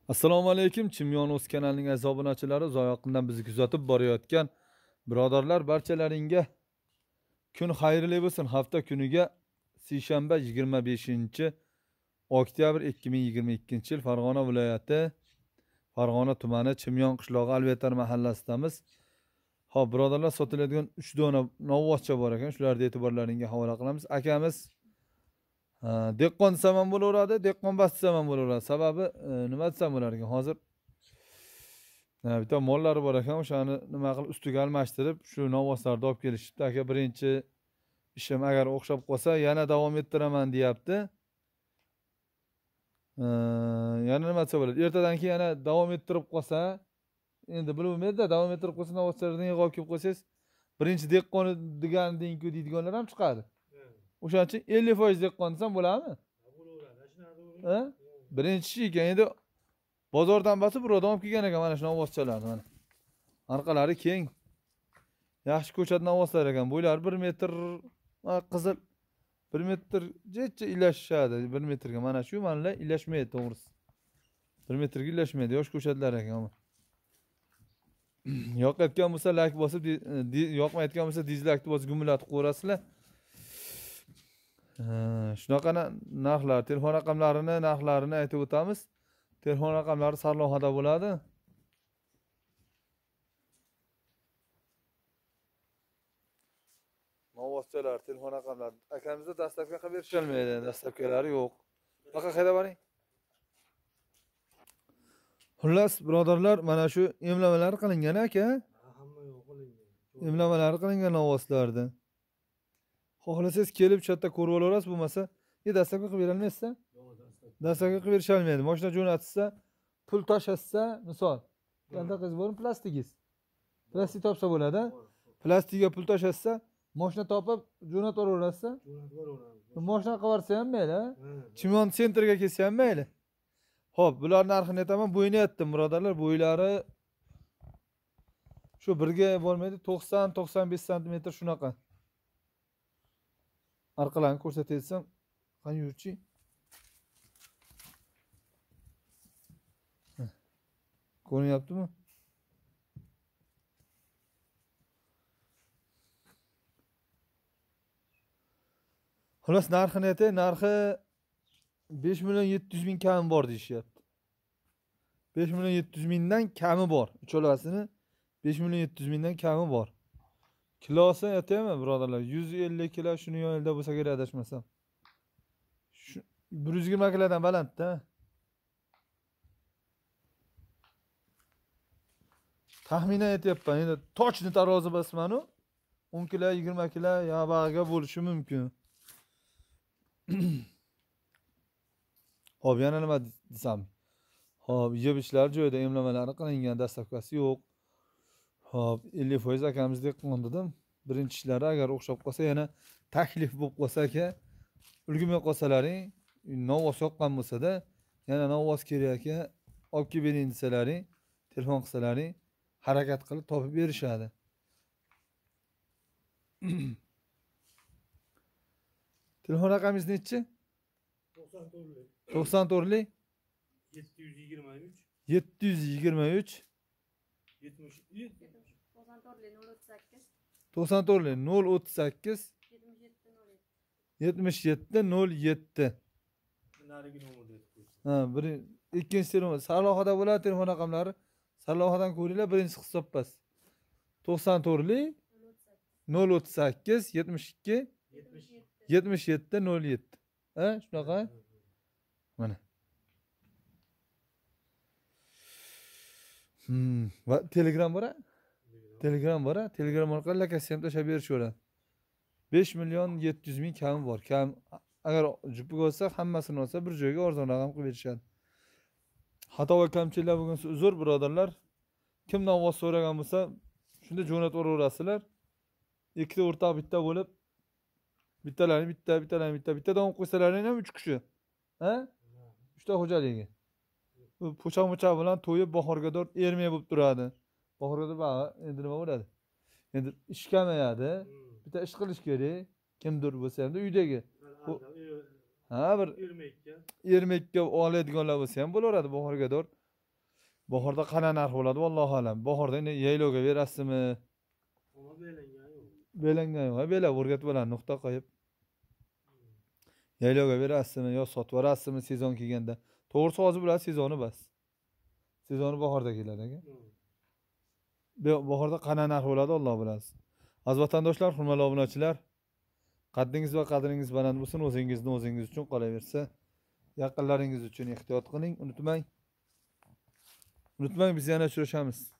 Assalomu alaykum. Chimyon o'z kanalining aziz obunachilari, uzoq yaqindan bizni kuzatib borayotgan birodarlar, barchalaringga kun xayrli bo'lsin. Hafta kuniga seshanba 25-oktyabr 2022-yil Farg'ona viloyati Farg'ona tumani Chimyon qishlog'i Alvetar mahallasidamiz. Xo'p, birodarlar, sotiladigan 3 dona novvoscha bor ekan. Shularni e'tiborlaringizga havola qilamiz. Akamiz dehqon desam ham bo'laveradi, dehqonbas desam ham bo'laveradi. Sababi nima desam bo'lar ekan? Hozir bitta mollari bor ekan, o'shani nima qilib ustiga almashtirib, shu novvoslarni olib kelishibdi. Aka, birinchi ishim agar o'xshab qolsa, yana davom ettiraman deyapti. Yana nima desa bo'ladi? Ertadan keyin yana davom ettirib qolsa, endi bilmayman-da, davom ettirib qolsa novvoslarni yig'ib olib kelib qo'ysangiz, birinchi dehqon degandan-ku deydiganlar ham chiqadi. O'shaning uchun 50% dehqon desam bo'ladimi? Bo'laveradi. Birinchi ekan, endi bozordan bosib birovdan olib kelgan ekan mana shu novvoschalarni mana. Orqalari keng. Yaxshi ko'chat novvoslar ekan. Bo'ylari 1 metr, qizil 1 metrgacha ilashadi. 1 metrga mana shu manlar ilashmaydi to'g'risi. 1 metrga ilashmaydi, yosh ko'chatlar ekan. Yoqayotgan bo'lsa like bosib, yoqmayotgan bo'lsa dislike'ni bosib gumillatib qo'yasizlar. Shunaqa narxlar, telefon raqamlarini, narxlarini aytib o'tamiz. Telefon raqamlari sarlavhada bo'ladi. Novvoschalar, telefon raqamlari akamizda dastlabki qilib berisholmaydi, dastlabkilari yo'q. Baqa qayda boring? Xullas, birodarlar, mana shu emlamalar qilingan aka. Hamma yo'q qilingan. Emlamalar qilingan novvoslarda. Xohlasangiz kelib shu yerda ko'rib olasiz, bo'lmasa, dastlabki qilib bera olmaysiz-a? Yo'q, Dastlabki qilib berisholmaydi. Mashina jo'natsa, pul tashlatsa, misol, qanday bor plastikingiz. Plastik topsa bo'ladi. Plastikga pul tashlatsa, mashina topib jo'natib yuborasiz. jo'natib yuboramiz. Mashina qivarsa ham mayli, Chimyon sentrga kelsa ham mayli. Xo'p, bular narxini aytaman, bo'yini aytdim, birodarlar, bo'ylari shu birga bo'lmaydi, 90-95 sm shunaqa. Orqalarini ko'rsataysam, qani yurchi? Ko'rinyaptimi? Xullas, narxini aytay, narxi 5.700.000 kami bor deyishyapti. 5.700.000 dan kami bor. Ucholasini 5.700.000 dan kami bor. Kilosi aytaymi, birodarlar? 150 kilo shuni yo'lda bo'lsa kerak, adashmasam. 120 kilodan balandda. Taxminan aytyapman, endi tochni tarozi basmanu 10 kilo, 20 kilo yabag'iga bo'lishi mumkin. Xo'p, yana nima desam? Xo'p, yeb-ichlar joyida, emlamalari qilingan, dastlabkasi yo'q. Xo'p, 50% akamizdek qondirdim. Birinchi ishlari agar o'xshab qolsa, yana taklif bo'lib qolsa aka, ulgurmay qolsalaring, novvos yoqqan bo'lsa-da, yana novvos kerak aka, olib kelib bering desalaring, telefon qilsalaring, harakat qilib topib berishadi. Telefon raqamingiz nechi? 94lik. 94lik 723 723 77 94lik 038 7707. narigi nomerda aytib qo'ysiz. Bir ikkinchi telefon sarlavhada bo'ladi, telefon raqamlari sarlavhadan ko'ringlar, birinchi hisobpas. 94lik 038 72 7707. Shunaqa? Mana. Va Telegram bor-a? Telegram bor-a? Telegram orqali lokasiya ham tashlab berishaveradi. 5.700.000 kami bor. Kam agar jupiga olsa, hammasini olsa bir joyga arzonroq ham qilib berishadi. Xato va kamchiliklar bo'lgansa uzr, birodarlar. Kim novvos so'ragan bo'lsa, shunda jo'natib o'raverasizlar. Ikkita o'rtoq bitta bo'lib, bittalarni bitta davom qo'ysalaring ham 3 kishi. Ha? 3 ta xo'jaligi. Bu po'cha-mo'cha bilan to'yib bahorgador ermay bo'lib turadi. Bahorgador endi nima bo'ladi? Endi ish kamayadi. Bitta ish qilish kerak. Kimdir bo'lsa ham uydagi. Ha, bir ermakka oladiganlar bo'lsa ham bo'laveradi bahorgador. Bahorda qana narx bo'ladi vallohu alam. Bahorda endi yaylovga berasizmi? Ona belangan yo'q. Belangan yo'q. Bela o'rgatib bilan nuqta qo'yib. Yaylovga berasizmi yo sotib yuborasizmi sezon kelganda? To'g'risi hozir bular sezoni bas. Sezoni bahorda keladi aka. Bahorda qana narx bo'ladi, Alloh bilasiz. Aziz vatandoshlar, hurmatli obunachilar, qaddingiz va qadringiz baland bo'lsin, o'zingiz uchun qolaversa, yaqinlaringiz uchun ehtiyot qiling, unutmang. Biz yana uchrashamiz.